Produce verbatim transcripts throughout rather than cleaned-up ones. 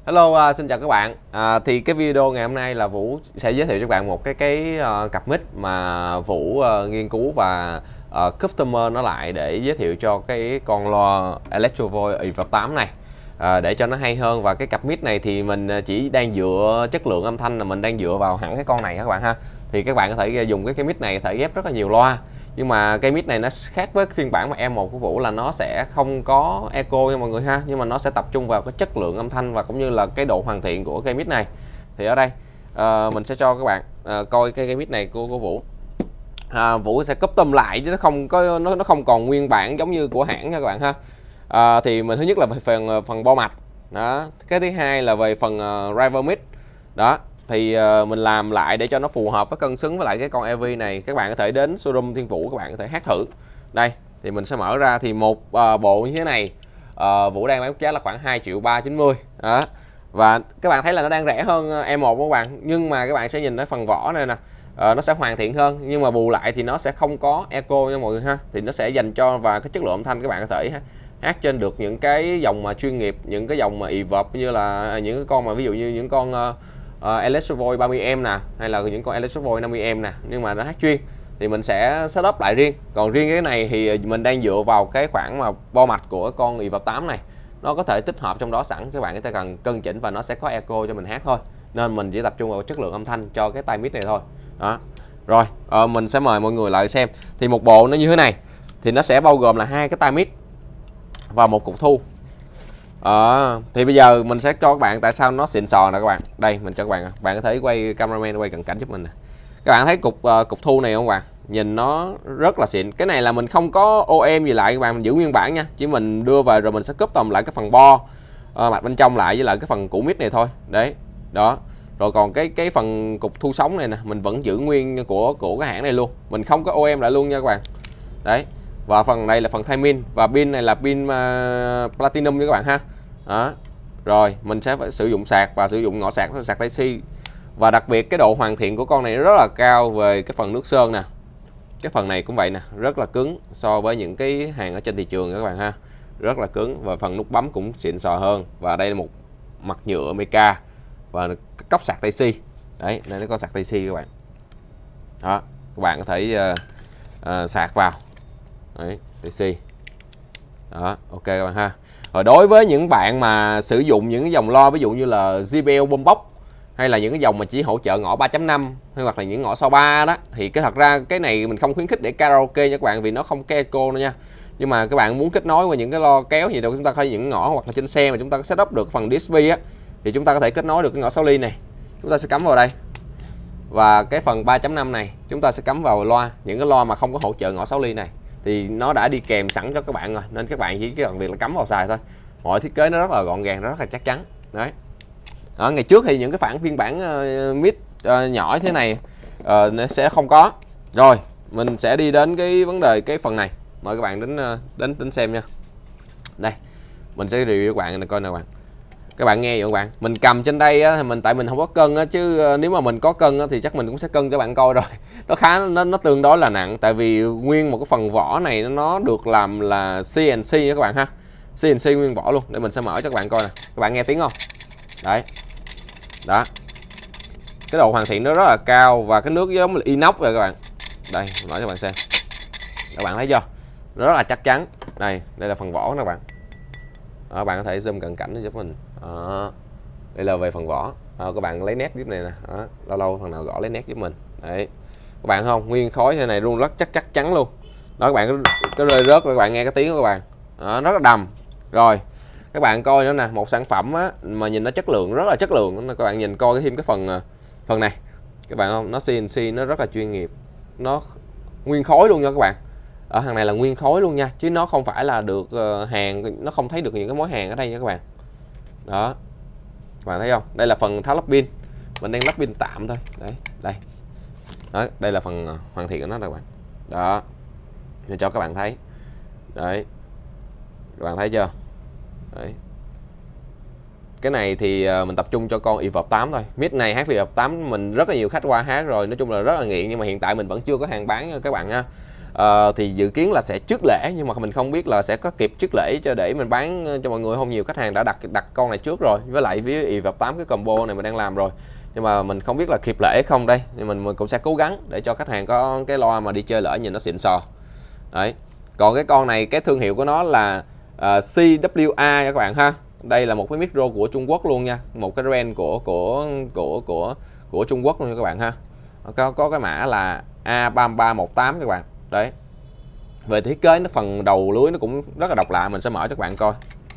Hello, uh, xin chào các bạn. À, thì cái video ngày hôm nay là Vũ sẽ giới thiệu cho các bạn một cái cái uh, cặp mic mà Vũ uh, nghiên cứu và uh, customer nó lại để giới thiệu cho cái con loa Electro Voice i vê tám này, uh, để cho nó hay hơn. Và cái cặp mic này thì mình chỉ đang dựa chất lượng âm thanh là mình đang dựa vào hẳn cái con này các bạn ha. Thì các bạn có thể dùng cái cái mic này có thể ghép rất là nhiều loa. Nhưng mà cái mic này nó khác với cái phiên bản mà E một của Vũ là nó sẽ không có echo nha mọi người ha, nhưng mà nó sẽ tập trung vào cái chất lượng âm thanh và cũng như là cái độ hoàn thiện của cây mic này. Thì ở đây uh, mình sẽ cho các bạn uh, coi cái cây mic này của, của Vũ. À, Vũ sẽ custom lại chứ nó không có nó nó không còn nguyên bản giống như của hãng nha các bạn ha. À, thì mình thứ nhất là về phần phần bo mạch đó, cái thứ hai là về phần uh, driver mic đó. Thì uh, mình làm lại để cho nó phù hợp với cân xứng với lại cái con e vê này. Các bạn có thể đến showroom Thiên Vũ, các bạn có thể hát thử. Đây thì mình sẽ mở ra thì một uh, bộ như thế này uh, Vũ đang bán giá là khoảng hai triệu ba trăm chín mươi đó. Và các bạn thấy là nó đang rẻ hơn E một các bạn, nhưng mà các bạn sẽ nhìn thấy phần vỏ này nè, uh, nó sẽ hoàn thiện hơn, nhưng mà bù lại thì nó sẽ không có echo nha mọi người ha. Thì nó sẽ dành cho và cái chất lượng âm thanh các bạn có thể ha, hát trên được những cái dòng mà chuyên nghiệp, những cái dòng mà reverb như là những cái con mà ví dụ như những con uh, Uh, Electro Voice ba mươi em nè, hay là những con Electro Voice năm mươi em nè, nhưng mà nó hát chuyên thì mình sẽ setup lại riêng. Còn riêng cái này thì mình đang dựa vào cái khoảng mà bo mạch của con i vê tám này, nó có thể tích hợp trong đó sẵn, các bạn có thể cần cân chỉnh và nó sẽ có echo cho mình hát thôi, nên mình chỉ tập trung vào chất lượng âm thanh cho cái tai mic này thôi đó. Rồi uh, mình sẽ mời mọi người lại xem. Thì một bộ nó như thế này thì nó sẽ bao gồm là hai cái tai mic và một cục thu. À, thì bây giờ mình sẽ cho các bạn tại sao nó xịn sò nè các bạn. Đây mình cho các bạn, bạn có thể quay cameraman quay cận cảnh giúp mình nè. Các bạn thấy cục uh, cục thu này không các bạn? Nhìn nó rất là xịn. Cái này là mình không có o em gì lại các bạn, mình giữ nguyên bản nha. Chỉ mình đưa về rồi mình sẽ custom lại cái phần bo uh, mặt bên trong lại với lại cái phần củ mic này thôi. Đấy. Đó. Rồi còn cái cái phần cục thu sóng này nè, mình vẫn giữ nguyên của của cái hãng này luôn. Mình không có o em lại luôn nha các bạn. Đấy. Và phần này là phần thay pin, và pin này là pin uh, platinum nha các bạn ha. Đó. Rồi mình sẽ phải sử dụng sạc và sử dụng ngõ sạc sạc Type-C. Và đặc biệt cái độ hoàn thiện của con này rất là cao về cái phần nước sơn nè. Cái phần này cũng vậy nè, rất là cứng so với những cái hàng ở trên thị trường các bạn ha. Rất là cứng, và phần nút bấm cũng xịn sò hơn. Và đây là một mặt nhựa mica và cốc sạc Type-C. Đấy, đây nó có sạc Type-C các bạn. Đó, các bạn có thể uh, uh, sạc vào. Đấy, Type-C. Đó, ok các bạn ha. Rồi đối với những bạn mà sử dụng những cái dòng loa ví dụ như là gi bê lờ Boombox, hay là những cái dòng mà chỉ hỗ trợ ngõ ba chấm năm hay hoặc là những ngõ sau ba đó, thì cái thật ra cái này mình không khuyến khích để karaoke nha các bạn, vì nó không có echo nữa nha. Nhưng mà các bạn muốn kết nối với những cái loa kéo gì đâu, chúng ta có những ngõ hoặc là trên xe mà chúng ta có setup được phần đê ét pê á, thì chúng ta có thể kết nối được cái ngõ sáu ly này, chúng ta sẽ cắm vào đây. Và cái phần ba chấm năm này chúng ta sẽ cắm vào loa, những cái loa mà không có hỗ trợ ngõ sáu ly này thì nó đã đi kèm sẵn cho các bạn rồi, nên các bạn chỉ cần việc là cắm vào xài thôi. Mọi thiết kế nó rất là gọn gàng, rất là chắc chắn. Đấy. Ở ngày trước thì những cái phản phiên bản uh, mic uh, nhỏ thế này uh, nó sẽ không có. Rồi mình sẽ đi đến cái vấn đề cái phần này, mời các bạn đến uh, đến đến xem nha. Đây mình sẽ review các bạn coi nè các bạn. Các bạn nghe vậy các bạn, mình cầm trên đây á, thì mình tại mình không có cân á, chứ nếu mà mình có cân á, thì chắc mình cũng sẽ cân cho bạn coi rồi. Nó khá nó, nó tương đối là nặng, tại vì nguyên một cái phần vỏ này nó được làm là xê en xê nha các bạn ha. xê en xê nguyên vỏ luôn. Để mình sẽ mở cho các bạn coi nè. Các bạn nghe tiếng không? Đấy. Đó. Cái độ hoàn thiện nó rất là cao, và cái nước giống là inox rồi các bạn. Đây, mở cho các bạn xem. Các bạn thấy chưa? Rất là chắc chắn. Đây, đây là phần vỏ nè các bạn. Đó, các bạn có thể zoom cận cảnh giúp mình. Đó. Đây là về phần vỏ. Đó, các bạn lấy nét giúp này nè. Đó. Lâu lâu phần nào gõ lấy nét giúp mình. Đấy. Các bạn không, nguyên khối thế này luôn, rất chắc chắc chắn luôn. Đó, các bạn có rơi rớt các bạn nghe cái tiếng của các bạn. Đó, rất là đầm. Rồi các bạn coi nữa nè, một sản phẩm á, mà nhìn nó chất lượng, rất là chất lượng. Các bạn nhìn coi thêm cái phần phần này, các bạn không, nó xê en xê, nó rất là chuyên nghiệp, nó nguyên khối luôn nha các bạn. Ở hàng này là nguyên khối luôn nha, chứ nó không phải là được uh, hàng, nó không thấy được những cái mối hàng ở đây nha các bạn. Đó, các bạn thấy không, đây là phần tháo lắp pin, mình đang lắp pin tạm thôi. Đấy, đây. Đó, đây là phần uh, hoàn thiện của nó nè các bạn. Đó, để cho các bạn thấy. Đấy, các bạn thấy chưa? Đấy. Cái này thì mình tập trung cho con i vê tám thôi. Mic này hát i vê tám mình rất là nhiều khách qua hát rồi, nói chung là rất là nghiện, nhưng mà hiện tại mình vẫn chưa có hàng bán nha các bạn nha. uh, thì dự kiến là sẽ trước lễ, nhưng mà mình không biết là sẽ có kịp trước lễ cho để mình bán cho mọi người không. Nhiều khách hàng đã đặt đặt con này trước rồi, với lại với i vê tám cái combo này mình đang làm rồi, nhưng mà mình không biết là kịp lễ không đây. Nhưng mình, mình cũng sẽ cố gắng để cho khách hàng có cái loa mà đi chơi lỡ nhìn nó xịn sò đấy. Còn cái con này cái thương hiệu của nó là uh, xê vê a nha các bạn ha. Đây là một cái micro của Trung Quốc luôn nha, một cái brand của của của của của Trung Quốc luôn nha các bạn ha. Có có cái mã là A ba ba một tám các bạn. Đấy. Về thiết kế nó phần đầu lưới nó cũng rất là độc lạ, mình sẽ mở cho các bạn coi.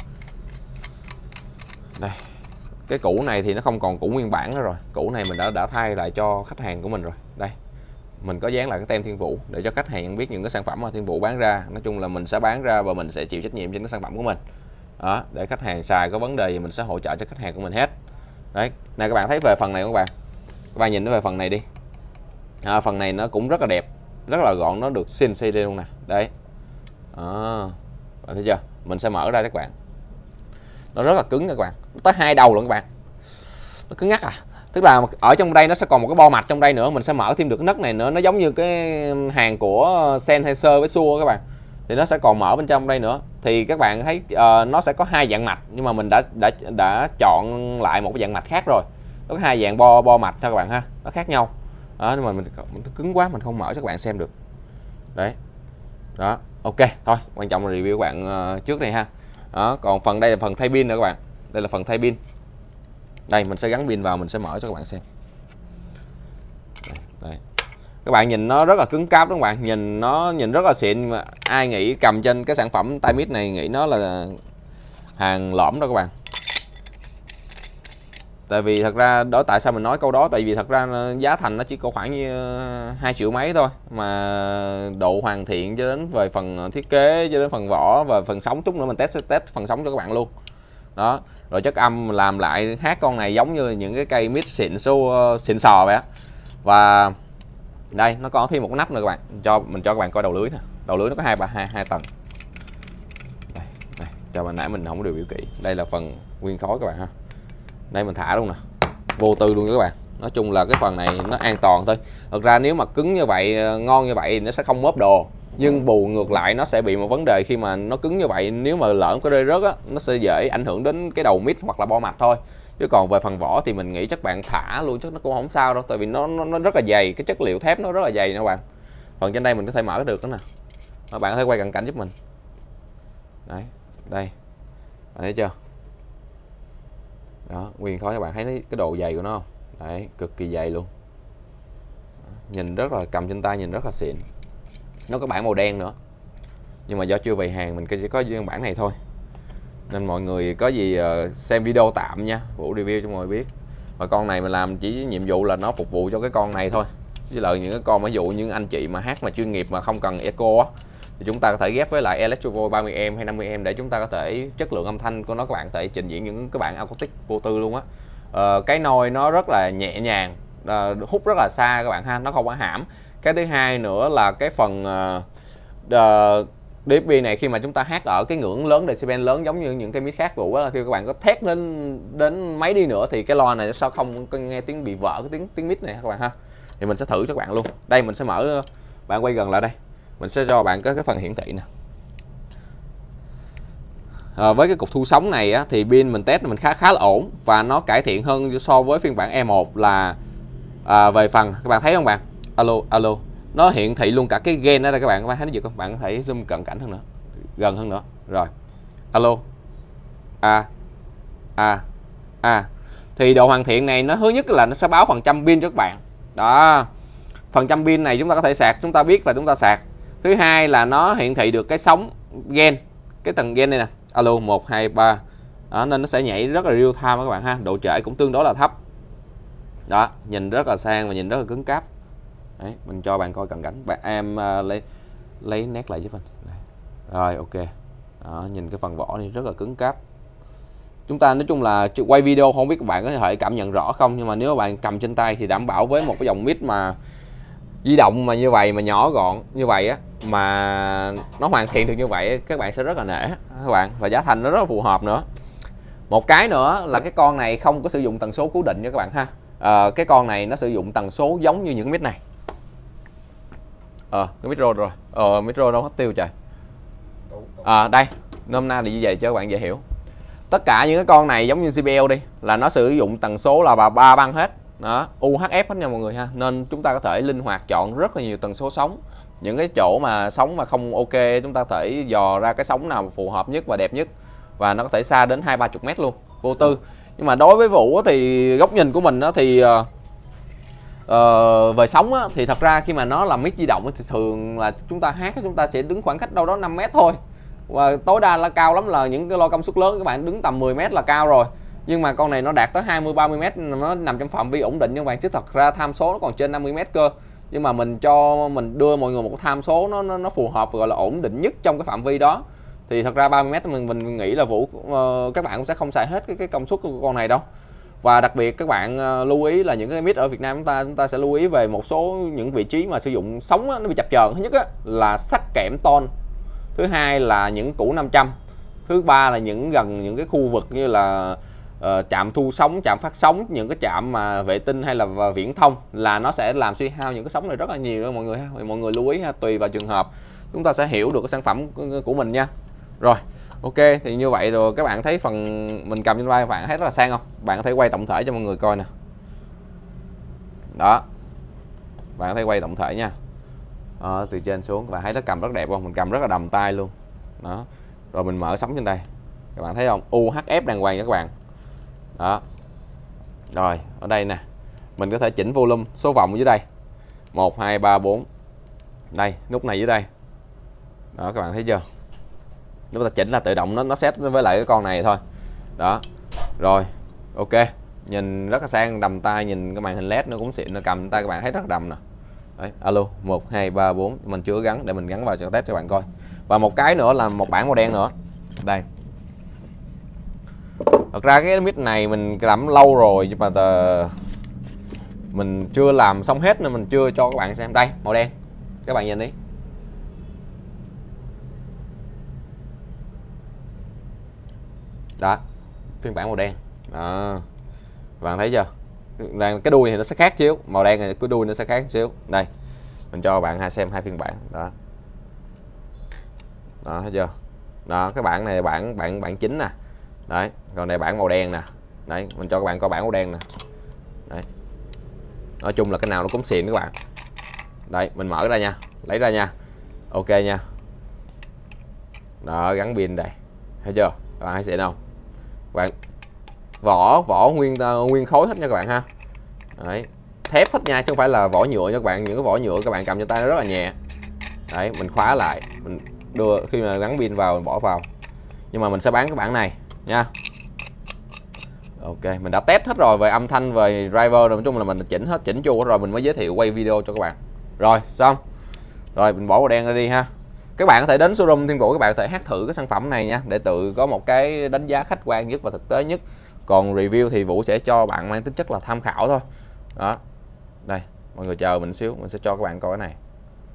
Đây. Cái cũ này thì nó không còn cũ nguyên bản nữa rồi. Cũ này mình đã đã thay lại cho khách hàng của mình rồi. Đây. Mình có dán lại cái tem Thiên Vũ để cho khách hàng biết những cái sản phẩm mà Thiên Vũ bán ra. Nói chung là mình sẽ bán ra và mình sẽ chịu trách nhiệm trên cái sản phẩm của mình. Đó, để khách hàng xài có vấn đề gì mình sẽ hỗ trợ cho khách hàng của mình hết. Đấy, này các bạn thấy về phần này không các bạn? Các bạn nhìn nó về phần này đi. À, phần này nó cũng rất là đẹp, rất là gọn, nó được xê en xê luôn nè. Đấy. À, bạn thấy chưa? Mình sẽ mở ra các bạn. Nó rất là cứng các bạn. Tới hai đầu luôn các bạn. Nó cứng ngắc à. Tức là ở trong đây nó sẽ còn một cái bo mạch trong đây nữa, mình sẽ mở thêm được cái nấc này nữa, nó giống như cái hàng của Sennheiser với Shure các bạn. Thì nó sẽ còn mở bên trong đây nữa. Thì các bạn thấy uh, nó sẽ có hai dạng mạch, nhưng mà mình đã đã đã chọn lại một cái dạng mạch khác rồi. Nó có hai dạng bo bo mạch thôi các bạn ha, nó khác nhau. Đó, nhưng mà mình, mình cứng quá mình không mở cho các bạn xem được. Đấy. Đó, ok, thôi, quan trọng là review các bạn uh, trước này ha. Đó, còn phần đây là phần thay pin nữa các bạn. Đây là phần thay pin. Đây mình sẽ gắn pin vào, mình sẽ mở cho các bạn xem. Đây, đây. Các bạn nhìn nó rất là cứng cáp đúng không bạn? Nhìn nó nhìn rất là xịn, mà ai nghĩ cầm trên cái sản phẩm tai mic này nghĩ nó là hàng lõm đâu các bạn. Tại vì thật ra đó, tại sao mình nói câu đó, tại vì thật ra giá thành nó chỉ có khoảng như hai triệu mấy thôi, mà độ hoàn thiện cho đến về phần thiết kế cho đến phần vỏ và phần sóng, chút nữa mình test test phần sóng cho các bạn luôn. Đó, rồi chất âm làm lại hát con này giống như những cái cây mic xịn số xịn sò vậy á. Và đây nó có thêm một cái nắp nữa các bạn, cho mình cho các bạn coi đầu lưới nè. Đầu lưới nó có hai ba hai hai tầng. Đây, đây, cho bạn nãy mình không đều biểu kỹ. Đây là phần nguyên khối các bạn ha. Đây mình thả luôn nè, vô tư luôn các bạn. Nói chung là cái phần này nó an toàn thôi. Thật ra nếu mà cứng như vậy, ngon như vậy thì nó sẽ không móp đồ, nhưng bù ngược lại nó sẽ bị một vấn đề khi mà nó cứng như vậy, nếu mà lỡ có rơi rớt á, nó sẽ dễ ảnh hưởng đến cái đầu mic hoặc là bo mạch thôi. Chứ còn về phần vỏ thì mình nghĩ chắc bạn thả luôn chắc nó cũng không sao đâu, tại vì nó nó, nó rất là dày, cái chất liệu thép nó rất là dày nè các bạn. Phần trên đây mình có thể mở được đó nè. Các bạn có thể quay cận cảnh giúp mình. Đấy, đây. Bạn thấy chưa? Đó, nguyên khối các bạn thấy cái độ dày của nó không? Đấy, cực kỳ dày luôn. Nhìn rất là, cầm trên tay nhìn rất là xịn. Nó có bản màu đen nữa, nhưng mà do chưa về hàng mình chỉ có riêng bản này thôi, nên mọi người có gì xem video tạm nha, Vũ review cho mọi người biết. Và con này mình làm chỉ nhiệm vụ là nó phục vụ cho cái con này thôi, với lại những cái con ví dụ như anh chị mà hát mà chuyên nghiệp mà không cần echo á, thì chúng ta có thể ghép với lại Electrovoice ba mươi ohm hay năm mươi ohm để chúng ta có thể chất lượng âm thanh của nó các bạn có thể trình diễn những cái bản acoustic vô tư luôn á. Ờ, cái nồi nó rất là nhẹ nhàng, uh, hút rất là xa các bạn ha, nó không có hãm. Cái thứ hai nữa là cái phần uh, đê ép pê này khi mà chúng ta hát ở cái ngưỡng lớn, decibel lớn giống như những cái mic khác Vũ á, khi các bạn có thét đến đến mấy đi nữa thì cái loa này nó sao không nghe tiếng bị vỡ cái tiếng tiếng mic này các bạn ha. Thì mình sẽ thử cho các bạn luôn. Đây mình sẽ mở, bạn quay gần lại đây, mình sẽ cho bạn có cái phần hiển thị nè. À, với cái cục thu sóng này á, thì pin mình test mình khá khá là ổn, và nó cải thiện hơn so với phiên bản E một là à, về phần các bạn thấy không bạn? Alo alo, nó hiển thị luôn cả cái gain ở đây các bạn, các bạn thấy nó gì không? Bạn có thể zoom cận cảnh hơn nữa, gần hơn nữa. Rồi, alo, a a a, thì độ hoàn thiện này nó thứ nhất là nó sẽ báo phần trăm pin cho các bạn. Đó, phần trăm pin này chúng ta có thể sạc, chúng ta biết là chúng ta sạc. Thứ hai là nó hiển thị được cái sóng gain, cái tầng gain này nè, alo một hai ba. Đó, nên nó sẽ nhảy rất là real time các bạn ha, độ trễ cũng tương đối là thấp. Đó, nhìn rất là sang và nhìn rất là cứng cáp. Đấy, mình cho bạn coi cận cảnh. Bạn em uh, lấy lấy nét lại giúp mình. Đây. Rồi, ok. Đó, nhìn cái phần vỏ này rất là cứng cáp. Chúng ta nói chung là quay video không biết các bạn có thể cảm nhận rõ không, nhưng mà nếu bạn cầm trên tay thì đảm bảo với một cái dòng mic mà di động mà như vậy, mà nhỏ gọn như vậy á, mà nó hoàn thiện được như vậy, các bạn sẽ rất là nể các bạn, và giá thành nó rất là phù hợp nữa. Một cái nữa là cái con này không có sử dụng tần số cố định nha các bạn ha. À, cái con này nó sử dụng tần số giống như những mic này. ờ cái micro rồi ờ micro đâu mất tiêu trời. À đây, nôm na thì như vậy cho các bạn dễ hiểu. Tất cả những cái con này giống như gi bê lờ đi là nó sử dụng tần số là ba băng hết đó, u hát ép hết nha mọi người ha, nên chúng ta có thể linh hoạt chọn rất là nhiều tần số sóng. Những cái chỗ mà sóng mà không ok chúng ta có thể dò ra cái sóng nào phù hợp nhất và đẹp nhất, và nó có thể xa đến hai ba chục mét luôn vô tư. Nhưng mà đối với Vũ thì góc nhìn của mình đó thì uh, uh, về sóng á, thì thật ra khi mà nó là mic di động thì thường là chúng ta hát chúng ta sẽ đứng khoảng cách đâu đó năm mét thôi, và tối đa là cao lắm là những cái loa công suất lớn các bạn đứng tầm mười mét là cao rồi. Nhưng mà con này nó đạt tới hai mươi ba mươi mét, nó nằm trong phạm vi ổn định các bạn, chứ thật ra tham số nó còn trên năm mươi mét cơ. Nhưng mà mình cho mình đưa mọi người một tham số nó nó, nó phù hợp, gọi là ổn định nhất trong cái phạm vi đó. Thì thật ra ba mươi mét mình mình nghĩ là Vũ uh, các bạn cũng sẽ không xài hết cái cái công suất của con này đâu. Và đặc biệt các bạn uh, lưu ý là những cái mic ở Việt Nam chúng ta chúng ta sẽ lưu ý về một số những vị trí mà sử dụng sóng á, nó bị chập chờn. Thứ nhất á, là sách kẽm ton, thứ hai là những củ năm trăm, thứ ba là những gần những cái khu vực như là uh, trạm thu sóng, trạm phát sóng, những cái trạm mà vệ tinh hay là viễn thông, là nó sẽ làm suy hao những cái sóng này rất là nhiều đó mọi người ha. Mọi người lưu ý ha, tùy vào trường hợp chúng ta sẽ hiểu được cái sản phẩm của mình nha. Rồi ok, thì như vậy rồi các bạn thấy phần mình cầm trên vai các bạn thấy rất là sang không? Bạn có thể quay tổng thể cho mọi người coi nè. Đó, bạn có thể quay tổng thể nha. Đó, từ trên xuống các bạn thấy nó cầm rất đẹp không? Mình cầm rất là đầm tay luôn. Đó, rồi mình mở sóng trên đây, các bạn thấy không? u hát ép đàng hoàng nha các bạn. Đó, rồi ở đây nè mình có thể chỉnh volume, số vòng dưới đây một hai ba bốn, đây nút này dưới đây. Đó các bạn thấy chưa? Nếu ta chỉnh là tự động nó nó set với lại cái con này thôi. Đó rồi ok, nhìn rất là sang, đầm tay, nhìn cái màn hình led nó cũng xịn, nó cầm tay các bạn thấy rất là đầm nè. Đấy, alo một hai ba bốn, mình chưa gắn, để mình gắn vào cho test cho bạn coi. Và một cái nữa là một bản màu đen nữa đây. Thật ra cái mic này mình làm lâu rồi nhưng mà tờ... mình chưa làm xong hết nên mình chưa cho các bạn xem. Đây màu đen, các bạn nhìn đi. Đó, phiên bản màu đen đó, bạn thấy chưa? Cái đuôi thì nó sẽ khác xíu, màu đen này cái đuôi nó sẽ khác xíu. Đây mình cho bạn hai xem hai phiên bản đó. Đó thấy chưa? Đó, cái bản này bản bản bản chính nè. Đấy, còn này bản màu đen nè. Đấy, mình cho các bạn coi bản màu đen nè. Đấy, nói chung là cái nào nó cũng xịn các bạn. Đấy, mình mở ra nha, lấy ra nha, ok nha. Đó, gắn pin đây, thấy chưa? Các bạn thấy xịn không? Các bạn vỏ vỏ nguyên uh, nguyên khối hết nha các bạn ha. Đấy, thép hết nha, chứ không phải là vỏ nhựa nha các bạn. Những cái vỏ nhựa các bạn cầm trên tay nó rất là nhẹ. Đấy, mình khóa lại, mình đưa khi mà gắn pin vào mình bỏ vào. Nhưng mà mình sẽ bán cái bản này nha. Ok, mình đã test hết rồi về âm thanh, về driver rồi, nói chung là mình chỉnh hết, chỉnh chu rồi mình mới giới thiệu quay video cho các bạn. Rồi xong. Rồi mình bỏ màu đen ra đi ha. Các bạn có thể đến showroom Thiên Vũ, các bạn có thể hát thử cái sản phẩm này nha, để tự có một cái đánh giá khách quan nhất và thực tế nhất. Còn review thì Vũ sẽ cho bạn mang tính chất là tham khảo thôi. Đó. Đây, mọi người chờ mình xíu, mình sẽ cho các bạn coi cái này.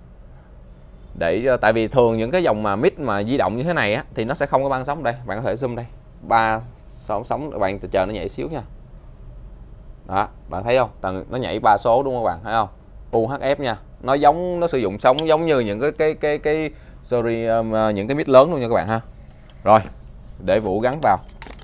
Để tại vì thường những cái dòng mà mic mà di động như thế này á thì nó sẽ không có băng sóng. Đây, bạn có thể zoom đây. Ba sóng sóng các bạn chờ nó nhảy xíu nha. Đó, bạn thấy không? Tầng nó nhảy ba số đúng không các bạn? Thấy không? u hát ép nha. Nó giống nó sử dụng sóng giống như những cái cái cái cái sorry um, những cái mic lớn luôn nha các bạn ha. Rồi, để Vũ gắn vào.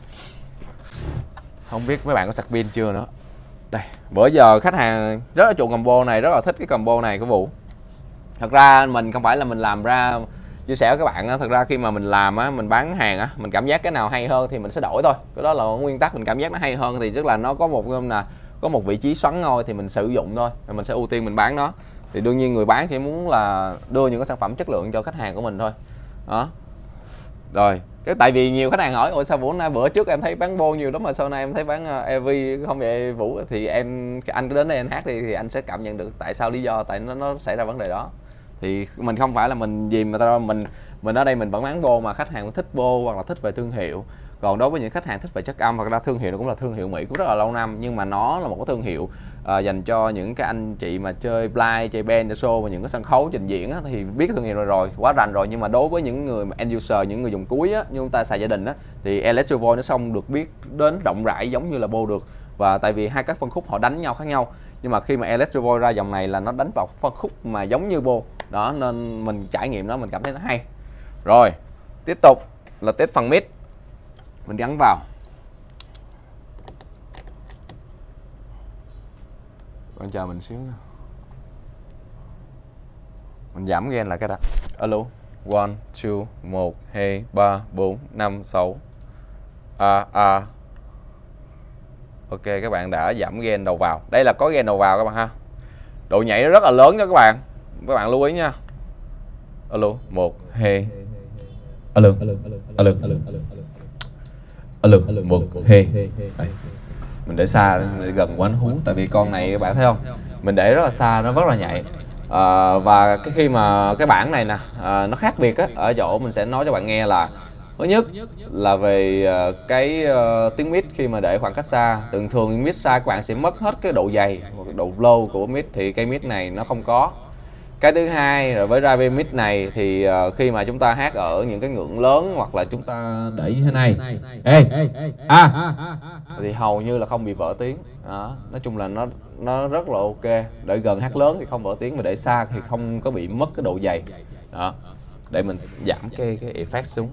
Không biết mấy bạn có sạc pin chưa nữa. Đây, bữa giờ khách hàng rất là chuộng combo này, rất là thích cái combo này của Vũ. Thật ra mình không phải là mình làm ra chia sẻ với các bạn á, thật ra khi mà mình làm á, mình bán hàng á, mình cảm giác cái nào hay hơn thì mình sẽ đổi thôi. Cái đó là nguyên tắc, mình cảm giác nó hay hơn thì tức là nó có một là có một vị trí xoắn ngôi thì mình sử dụng thôi, mình sẽ ưu tiên mình bán nó. Thì đương nhiên người bán chỉ muốn là đưa những cái sản phẩm chất lượng cho khách hàng của mình thôi. Đó. Rồi, cái tại vì nhiều khách hàng hỏi ôi sao Vũ nay bữa trước em thấy bán bô nhiều lắm mà sau này em thấy bán e vê không vậy Vũ, thì em anh cứ đến đây anh hát đi thì anh sẽ cảm nhận được tại sao lý do tại nó nó xảy ra vấn đề đó. Thì mình không phải là mình dìm người ta, mình mình ở đây mình vẫn bán bô mà khách hàng thích bô hoặc là thích về thương hiệu. Còn đối với những khách hàng thích về chất âm, hoặc là thương hiệu nó cũng là thương hiệu Mỹ cũng rất là lâu năm, nhưng mà nó là một cái thương hiệu uh, dành cho những cái anh chị mà chơi blind, chơi band, chơi show và những cái sân khấu trình diễn á, thì biết cái thương hiệu rồi rồi quá rành rồi. Nhưng mà đối với những người mà end user, những người dùng cuối á, như chúng ta xài gia đình á, thì Electro Voice nó xong được biết đến rộng rãi giống như là bô được. Và tại vì hai các phân khúc họ đánh nhau khác nhau, nhưng mà khi mà Electro Voice ra dòng này là nó đánh vào phân khúc mà giống như bô, đó, nên mình trải nghiệm đó mình cảm thấy nó hay. Rồi tiếp tục là test phần mic. Mình gắn vào, con chờ mình xíu nha. Mình giảm gain lại cái đó. Alo, one, two, một, hai, ba, bốn, năm, sáu. À, à. Ok, các bạn đã giảm gain đầu vào. Đây là có gain đầu vào các bạn ha. Độ nhảy rất là lớn cho các bạn. Các bạn lưu ý nha. Alo, một, hai. Alo, alo, alo, một, hai. Mình để xa, gần quánh hú. Tại vì con này các bạn thấy không, mình để rất là xa, nó rất là nhạy. À, và cái khi mà cái bản này nè, à, nó khác biệt á, ở chỗ mình sẽ nói cho bạn nghe là thứ nhất là về uh, cái uh, tiếng mic khi mà để khoảng cách xa. Thường thường mic xa các bạn sẽ mất hết cái độ dày, độ low của mic, thì cây mic này nó không có. Cái thứ hai là với drive mic này thì uh, khi mà chúng ta hát ở những cái ngưỡng lớn hoặc là chúng ta để như thế này, ê, à, thì hầu như là không bị vỡ tiếng. Đó. Nói chung là nó nó rất là ok. Để gần hát lớn thì không vỡ tiếng, mà để xa thì không có bị mất cái độ dày. Đó. Để mình giảm cái cái effect xuống.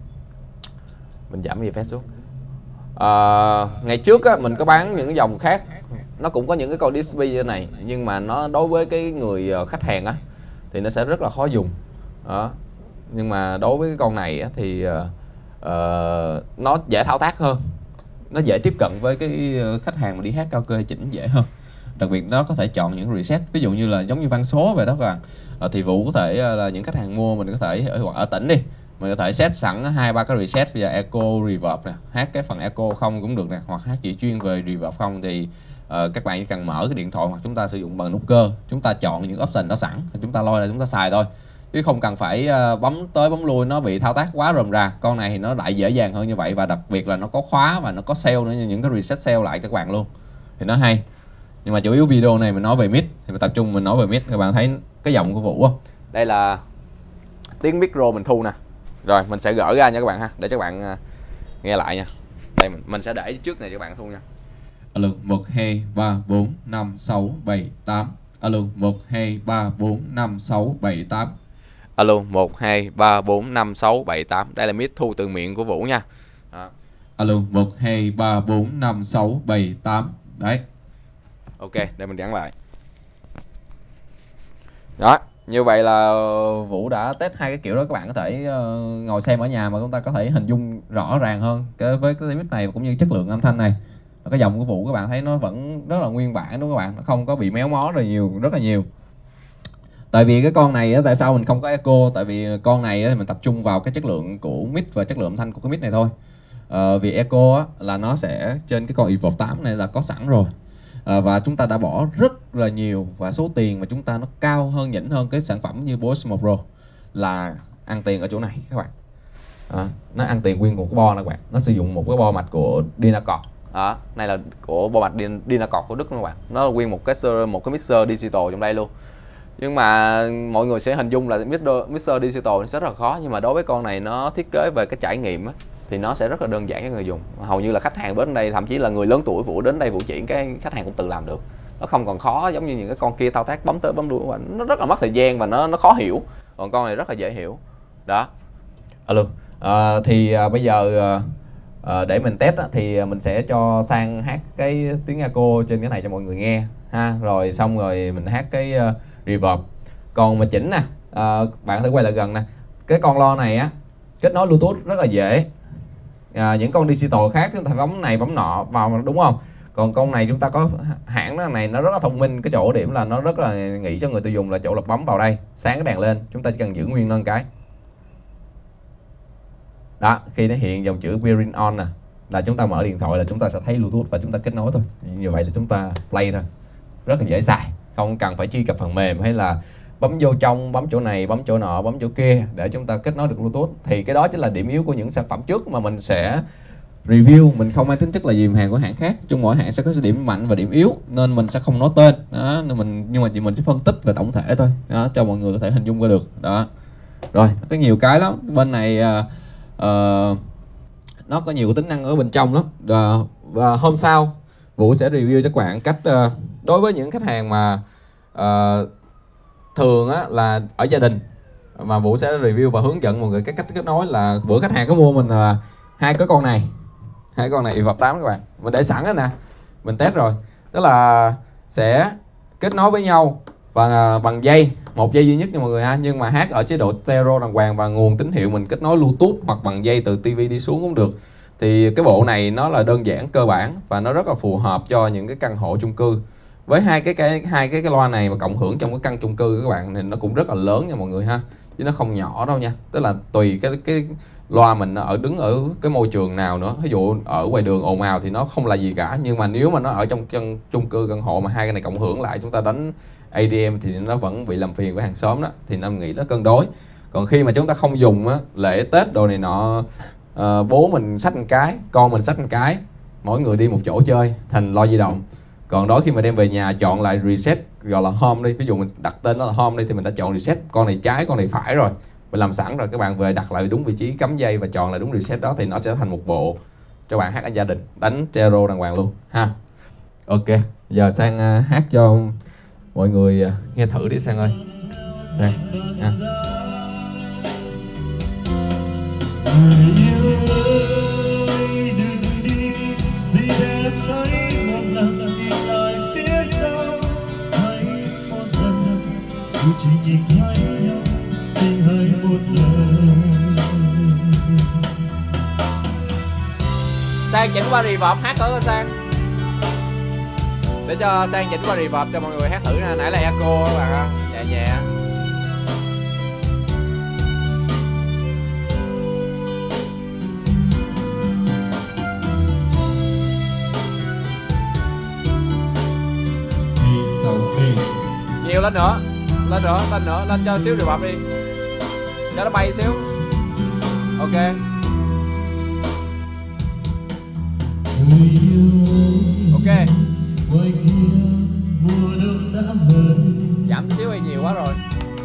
Mình giảm effect xuống. À, ngày trước á, mình có bán những cái dòng khác, nó cũng có những cái con đê ét pê như này, nhưng mà nó đối với cái người khách hàng á thì nó sẽ rất là khó dùng. Đó. Nhưng mà đối với cái con này á, thì uh, uh, nó dễ thao tác hơn, nó dễ tiếp cận với cái khách hàng mà đi hát cao kê chỉnh dễ hơn. Đặc biệt nó có thể chọn những reset, ví dụ như là giống như văn số vậy đó các bạn. À, thì Vũ có thể là những khách hàng mua, mình có thể ở, ở tỉnh đi, mình có thể set sẵn hai ba cái reset, bây giờ echo, reverb nè, hát cái phần echo không cũng được nè, hoặc hát chỉ chuyên về reverb không thì uh, các bạn chỉ cần mở cái điện thoại hoặc chúng ta sử dụng bằng nút cơ, chúng ta chọn những option đó sẵn, chúng ta lôi ra chúng ta xài thôi, chứ không cần phải uh, bấm tới bấm lui, nó bị thao tác quá rườm rà. Con này thì nó lại dễ dàng hơn như vậy, và đặc biệt là nó có khóa và nó có save nữa, những cái reset save lại các bạn luôn, thì nó hay. Nhưng mà chủ yếu video này mình nói về mic thì mình tập trung mình nói về mic. Các bạn thấy cái giọng của Vũ không? Đây là tiếng micro mình thu nè. Rồi mình sẽ gỡ ra nha các bạn ha, để cho các bạn uh, nghe lại nha. Đây mình, mình sẽ để trước này cho các bạn thu nha. Alo, một, hai, ba, bốn, năm, sáu, bảy, tám. Alo, một, hai, ba, bốn, năm, sáu, bảy, tám. Alo, một, hai, ba, bốn, năm, sáu, bảy, tám. Đây là mic thu từ miệng của Vũ nha. Đó. Alo, một, hai, ba, bốn, năm, sáu, bảy, tám. Đấy. Ok, để mình gắn lại. Đó, như vậy là Vũ đã test hai cái kiểu đó. Các bạn có thể uh, ngồi xem ở nhà mà chúng ta có thể hình dung rõ ràng hơn cái, với cái mic này cũng như chất lượng âm thanh này. Cái dòng của Vũ các bạn thấy nó vẫn rất là nguyên bản đúng không các bạn? Nó không có bị méo mó rồi nhiều, rất là nhiều. Tại vì cái con này á, tại sao mình không có echo? Tại vì con này á, thì mình tập trung vào cái chất lượng của mic và chất lượng âm thanh của cái mic này thôi. Uh, vì echo á, là nó sẽ trên cái con Evoke tám này là có sẵn rồi. À, và chúng ta đã bỏ rất là nhiều và số tiền mà chúng ta nó cao hơn, nhỉnh hơn cái sản phẩm như Bose một Pro, là ăn tiền ở chỗ này các bạn. À, nó ăn tiền nguyên một cái bo này các bạn. Nó sử dụng một cái bo mạch của Dynacord. Đó, này là của bo mạch Dynacord của Đức các bạn. Nó là nguyên một cái một cái mixer digital trong đây luôn. Nhưng mà mọi người sẽ hình dung là mixer digital nó rất là khó, nhưng mà đối với con này nó thiết kế về cái trải nghiệm á, thì nó sẽ rất là đơn giản cho người dùng. Hầu như là khách hàng đến đây, thậm chí là người lớn tuổi Vũ đến đây Vũ chuyển cái khách hàng cũng tự làm được. Nó không còn khó giống như những cái con kia thao tác bấm tới bấm lui, nó rất là mất thời gian và nó nó khó hiểu. Còn con này rất là dễ hiểu. Đó. Alo. À, thì à, bây giờ à, để mình test á, thì mình sẽ cho Sang hát cái tiếng echo trên cái này cho mọi người nghe ha. Rồi xong rồi mình hát cái uh, reverb. Còn mà chỉnh nè, à, bạn thử quay lại gần nè. Cái con lo này á, kết nối Bluetooth rất là dễ. À, những con digital khác chúng ta bấm này bấm nọ vào đúng không? Còn con này chúng ta có hãng này nó rất là thông minh, cái chỗ điểm là nó rất là nghĩ cho người tiêu dùng là chỗ là bấm vào đây, sáng cái đèn lên, chúng ta chỉ cần giữ nguyên nâng cái. Đó, khi nó hiện dòng chữ Bearing On nè, là chúng ta mở điện thoại là chúng ta sẽ thấy Bluetooth và chúng ta kết nối thôi. Như vậy là chúng ta play thôi. Rất là dễ xài, không cần phải truy cập phần mềm hay là bấm vô trong, bấm chỗ này, bấm chỗ nọ, bấm chỗ kia để chúng ta kết nối được Bluetooth. Thì cái đó chính là điểm yếu của những sản phẩm trước mà mình sẽ review. Mình không mang tính chất là dìm hàng của hãng khác, chung mỗi hãng sẽ có điểm mạnh và điểm yếu nên mình sẽ không nói tên đó, nên mình nhưng mà chỉ mình sẽ phân tích về tổng thể thôi đó, cho mọi người có thể hình dung ra được đó. Rồi có nhiều cái lắm bên này, uh, uh, nó có nhiều tính năng ở bên trong lắm. uh, và hôm sau Vũ sẽ review cho các bạn cách uh, đối với những khách hàng mà uh, thường á là ở gia đình mà Vũ sẽ review và hướng dẫn mọi người cái cách kết nối. Là bữa khách hàng có mua mình là hai cái con này, hai con này i vợp tám các bạn, mình để sẵn đó nè, mình test rồi. Tức là sẽ kết nối với nhau và bằng dây, một dây duy nhất nha mọi người ha, nhưng mà hát ở chế độ stereo đàng hoàng, và nguồn tín hiệu mình kết nối Bluetooth hoặc bằng dây từ tivi đi xuống cũng được. Thì cái bộ này nó là đơn giản cơ bản và nó rất là phù hợp cho những cái căn hộ chung cư. Với hai cái cái hai cái cái loa này mà cộng hưởng trong cái căn chung cư các bạn, thì nó cũng rất là lớn nha mọi người ha, chứ nó không nhỏ đâu nha. Tức là tùy cái cái loa mình ở đứng ở cái môi trường nào nữa. Ví dụ ở ngoài đường ồn ào thì nó không là gì cả, nhưng mà nếu mà nó ở trong căn chung cư căn hộ mà hai cái này cộng hưởng lại, chúng ta đánh a đê em thì nó vẫn bị làm phiền với hàng xóm đó, thì nó nghĩ nó cân đối. Còn khi mà chúng ta không dùng á, lễ Tết đồ này nọ, uh, bố mình xách một cái, con mình xách một cái, mỗi người đi một chỗ chơi thành loa di động. Còn đó khi mà đem về nhà chọn lại reset, gọi là home đi, ví dụ mình đặt tên nó là home đi, thì mình đã chọn reset con này trái con này phải rồi, mình làm sẵn rồi. Các bạn về đặt lại đúng vị trí cắm dây và chọn lại đúng reset đó, thì nó sẽ thành một bộ cho bạn hát ở gia đình, đánh stereo đàng hoàng luôn ha. Ok, giờ Sang uh, hát cho mọi người uh, nghe thử đi Sang ơi. Sang ha. Chỉ nhìn thấy nhau xin hãy một lần. Sang chỉnh qua reverb hát thử coi Sang, để cho Sang chỉnh qua reverb cho mọi người hát thử nè. Nãy là echo các bạn ơi, nhẹ nhẹ. Nhiều lên nữa, lên nữa, lên nữa, lên cho xíu reverb đi, cho nó bay xíu. Ok. Ok. Giảm xíu hay nhiều quá rồi.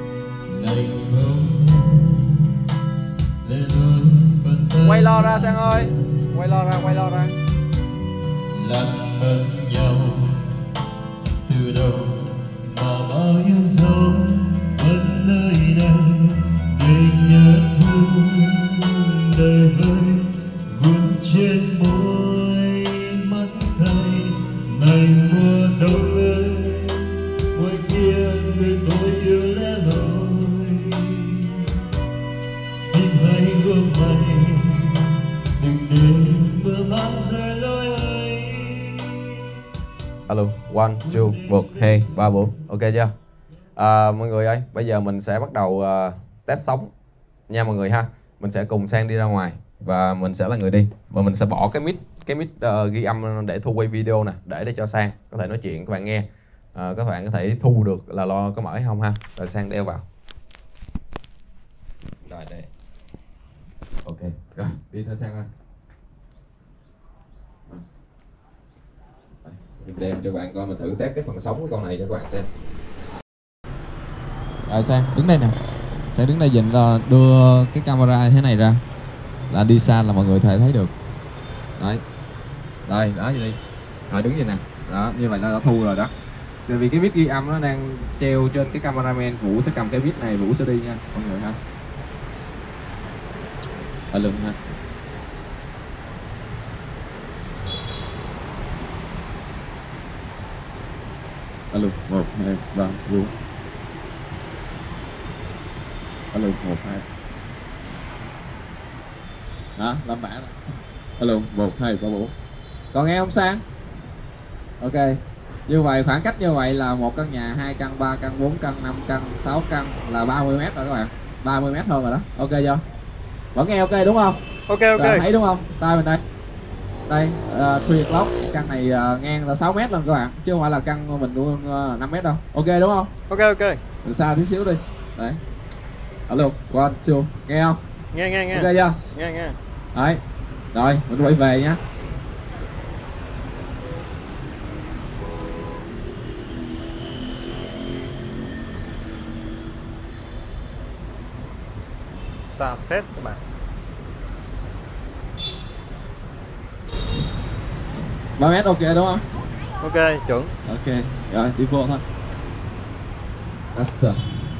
Quay lo ra Sang ơi, quay lo ra, quay lo ra. Làm bên nhau từ đầu mà bao nhiêu dấu vẫn nơi đây để nhớ thương đời vơi vun trên môi mắt cay. Này mùa đông ơi, ngoài kia người tôi yêu lẻ loi, xin hãy gom mày đừng để mưa mang rơi lối ấy. Alo, one, two, một, hai, ba, bốn. Ok chưa? À, mọi người ơi, bây giờ mình sẽ bắt đầu uh, test sóng nha mọi người ha. Mình sẽ cùng Sang đi ra ngoài và mình sẽ là người đi, và mình sẽ bỏ cái mic cái mic uh, ghi âm để thu quay video nè, để để cho Sang có thể nói chuyện các bạn nghe. Uh, các bạn có thể thu được là lo có mở hay không ha. Rồi Sang đeo vào. Rồi đây. Ok, rồi đi thôi Sang ơi. Mình đem cho bạn coi, mình thử test cái phần sống của con này cho các bạn xem. Rồi Sang đứng đây nè, Sang đứng đây dình đưa cái camera thế này ra, là đi xa là mọi người có thể thấy được. Đấy, đây đó vậy đi. Rồi đứng vậy nè, đó như vậy là đã thu rồi đó. Tại vì cái mic ghi âm nó đang treo trên cái cameraman, Vũ sẽ cầm cái mic này, Vũ sẽ đi nha mọi người ha. Ở lưng ha. Alo, một, hai, ba, bốn. Alo, một, hai. Hả? Lâm bản. Alo, một, hai, ba, bốn. Còn nghe không Sang? Ok. Như vậy khoảng cách như vậy là một căn nhà, hai căn, ba căn, bốn căn, năm căn, sáu căn là ba mươi mét rồi các bạn. ba mươi mét hơn rồi đó. Ok chưa? Vẫn nghe ok đúng không? Ok ok. Rồi, thấy đúng không? Tay mình đây. Đây, uh, three o'clock, căn này uh, ngang là sáu mét lần các bạn, chứ không phải là căn mình luôn uh, năm mét đâu. Ok đúng không? Ok ok. Từ xa tí xíu đi. Đấy. Alo, one, two, nghe không? Nghe nghe nghe. Ok chưa? Nghe nghe. Đấy. Rồi, mình quay về nhá. Xa phết các bạn. ba mét ok đúng không? Ok, chuẩn. Ok, rồi đi vô thôi. That's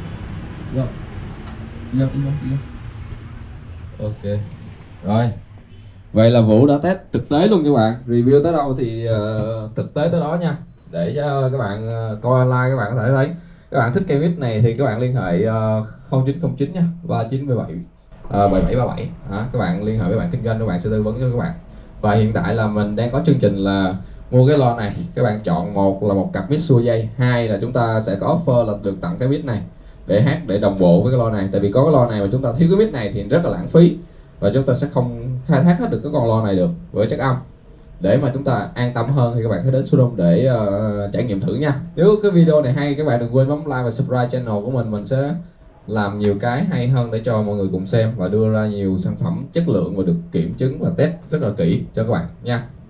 Rồi. Vô, vô, vô. Ok. Rồi. Vậy là Vũ đã test thực tế luôn các bạn. Review tới đâu thì uh, thực tế tới đó nha. Để cho các bạn uh, coi online các bạn có thể thấy. Các bạn thích cây mic này thì các bạn liên hệ uh, không chín không chín nha, ba chín bảy bảy uh, bảy bảy ba bảy. À, các bạn liên hệ với bạn kinh doanh, các bạn sẽ tư vấn cho các bạn. Và hiện tại là mình đang có chương trình là mua cái loa này, các bạn chọn một là một cặp mic xua dây, hai là chúng ta sẽ có offer là được tặng cái mic này để hát để đồng bộ với cái loa này. Tại vì có cái loa này mà chúng ta thiếu cái mic này thì rất là lãng phí và chúng ta sẽ không khai thác hết được cái con loa này được với chất âm. Để mà chúng ta an tâm hơn thì các bạn hãy đến showroom để uh, trải nghiệm thử nha. Nếu cái video này hay, các bạn đừng quên bấm like và subscribe channel của mình. Mình sẽ làm nhiều cái hay hơn để cho mọi người cùng xem và đưa ra nhiều sản phẩm chất lượng và được kiểm chứng và test rất là kỹ cho các bạn nha.